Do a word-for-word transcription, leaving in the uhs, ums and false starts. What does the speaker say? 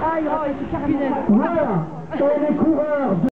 Ah, il aurait été carrément... Voilà, et les coureurs